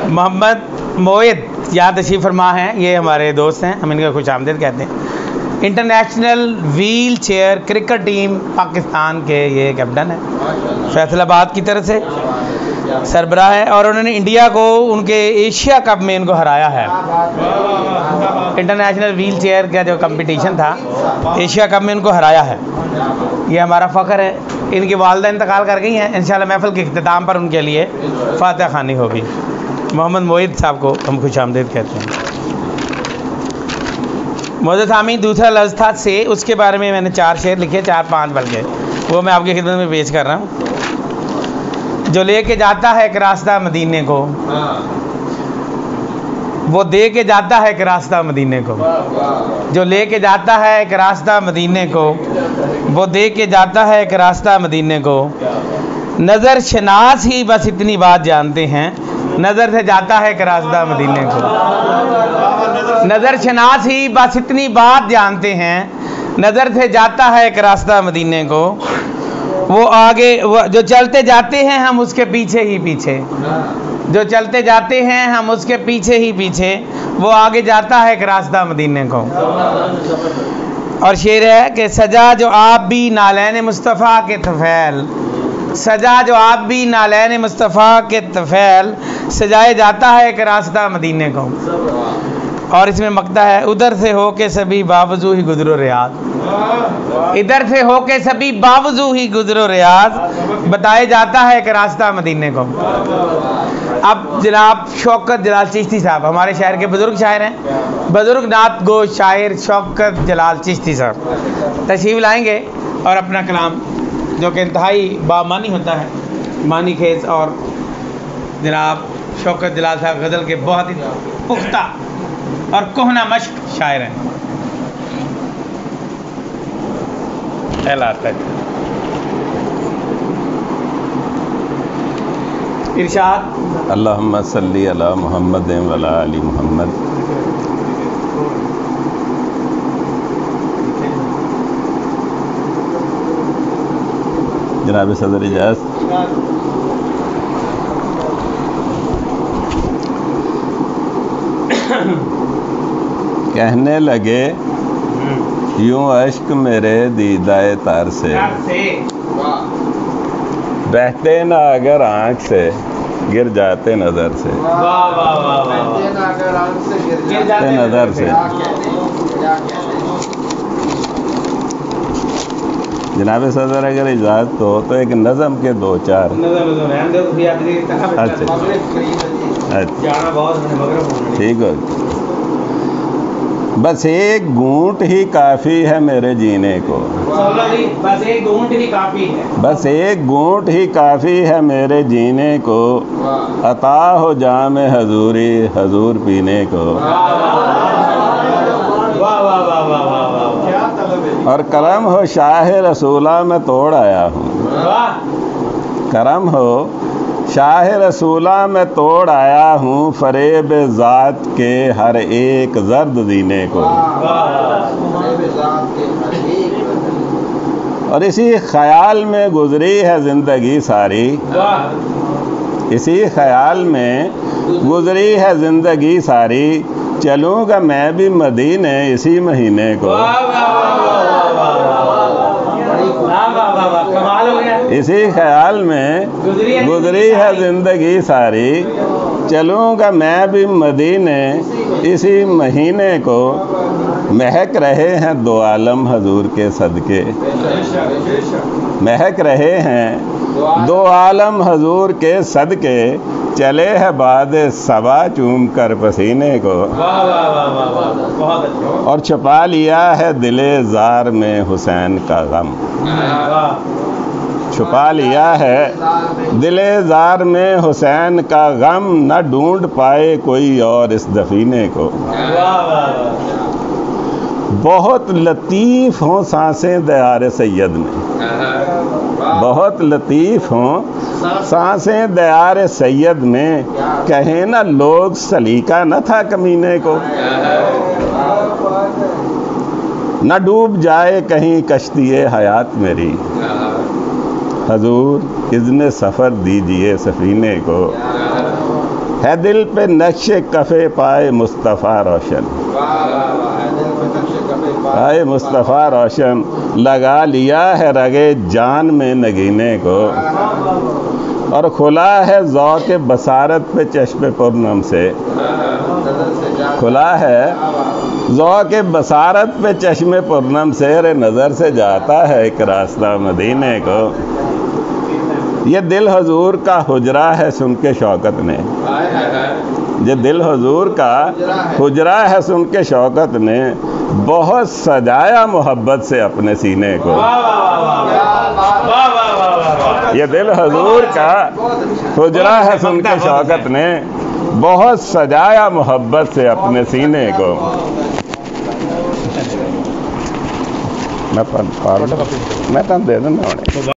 محمد موید یہاں تشریف فرما ہیں، یہ ہمارے دوست ہیں، ہم ان کا خوش آمدید کہتے ہیں۔ International wheelchair cricket team Pakistan کے یہ کیپٹن ہے، فیصل آباد کی طرف سے سربراہ ہے، اور انہوں نے انڈیا کو ان کے ایشیا کپ میں ان کو ہرایا ہے۔ انٹرنیشنل ویل چیئر کا جو کمپٹیشن تھا ایشیا کپ میں ان کو ہرایا ہے، یہ ہمارا فخر ہے۔ ان کی والدہ انتقال کر گئی ہیں، انشاءاللہ محفل کے اختتام پر ان کے لیے فاتحہ خوانی ہوگی۔ محمد موید صاحب کو ہم خوش آمدید کہتے ہیں۔ معزز سامعین، دوسرا لفظ تھا سے، اس کے بارے میں نے 4 شعر لکھے، 4-5 بلکہ، وہ میں آپ کی خدمت میں پیش کر رہا ہوں۔ جو لے کے جاتا ہے ایک راستہ مدینے کو، وہ دے کے جاتا ہے ایک راستہ مدینے کو۔ جو لے کے جاتا ہے ایک راستہ مدینے کو، وہ دے کے جاتا ہے ایک راستہ مدینے کو۔ نظر شناس ہی بس اتنی بات جانتے ہیں، نظر سے جاتا ہے ایک راستہ مدینے کو۔ نظر شناس ہی بس اتنی بات جانتے ہیں، نظر سے جاتا ہے ایک راستہ مدینے کو۔ وہ آگے جو چلتے جاتے ہیں ہم اس کے پیچھے ہی پیچھے، جو چلتے جاتے ہیں ہم اس کے پیچھے ہی پیچھے، وہ آگے جاتا ہے ایک راستہ مدینے کو۔ اور شعر ہے کہ سجا جو آپ بھی نالین مصطفیٰ کے طفیل، سجا جو آپ بھی نالین مصطفیٰ کے طفیل، سجائے جاتا ہے ایک راستہ مدینے کو۔ اور اس میں مقطع ہے، ادھر سے ہو کے سبھی باوضو ہی گزرو ریاض، ادھر سے ہو کے سبھی باوضو ہی گزرو ریاض، بتائے جاتا ہے ایک راستہ مدینے کو۔ اب جناب شوکت جلال چشتی صاحب ہمارے شہر کے بزرگ شاعر ہیں، بزرگ نعت گو شاعر شوکت جلال چشتی صاحب تشریف لائیں گے اور اپنا کلام جو کہ انتہائی بامانی ہوتا ہے، معنی خیز، اور جناب شوکت جلال صاحب غزل کے بہت ہی پختہ اور کہنہ مشق شاعر ہیں۔ ارشاد اللہم صلی علی محمد وعلی آل محمد۔ جناب صدر اجازت، کہنے لگے یوں اشک میرے دیدہ تر سے، بہتے نہ اگر آنکھ سے گر جاتے نظر سے، گرتے نظر سے۔ جناب صدر اگر اجازت ہو تو ایک نظم کے 2-4 ٹھیک ہو۔ بس ایک گھونٹ ہی کافی ہے میرے جینے کو، بس ایک گھونٹ ہی کافی ہے، بس ایک گھونٹ ہی کافی ہے میرے جینے کو، عطا ہو جام حضوری حضور پینے کو۔ اور کرم ہو شاہ رسولہ میں توڑ آیا ہوں، کرم ہو شاہ رسولہ میں توڑ آیا ہوں، فریب ذات کے ہر ایک زرد زینے کو۔ اور اسی خیال میں گزری ہے زندگی ساری، اسی خیال میں گزری ہے زندگی ساری، چلوں گا میں بھی مدینے اسی مہینے کو۔ اسی خیال میں گزری ہے زندگی ساری، چلوں گا میں بھی مدینے اسی مہینے کو۔ مہک رہے ہیں 2 عالم حضور کے صدقے، مہک رہے ہیں 2 عالم حضور کے صدقے، چلے ہے باد صبا چوم کر پسینے کو۔ اور چھپا لیا ہے دل زار میں حسین کا غم، چھپا لیا ہے دل زار میں حسین کا غم، نہ ڈھونڈ پائے کوئی اور اس دفینے کو۔ بہت لطیف ہوں سانسیں دیار سید میں، بہت لطیف ہوں سانسیں دیار سید میں، کہیں نہ لوگ سلیقہ نہ تھا کمینے کو۔ نہ ڈوب جائے کہیں کشتی حیات میری، حضور اذن سفر دیجئے سفینے کو۔ ہے دل پہ نقش کفے پائے مصطفیٰ روشن، پائے مصطفیٰ روشن، لگا لیا ہے رگے جان میں نگینے کو، اور کھلا ہے ذوق بصارت پہ چشم پرنم سے، کھلا ہے ذوق بصارت پہ چشم پرنم سے، رے نظر سے جاتا ہے ایک راستہ مدینے کو، یہ دل حضور کا حجرہ ہے سن کے شوکت نے، یہ دل حضور کا حجرہ ہے سن کے شوکت نے، بہت سجایا محبت سے اپنے سینے کو، یہ دل حضور کا حجرہ ہے سن کے شوکت نے، بہت سجایا محبت سے اپنے سینے کو۔ میں تم دے دوں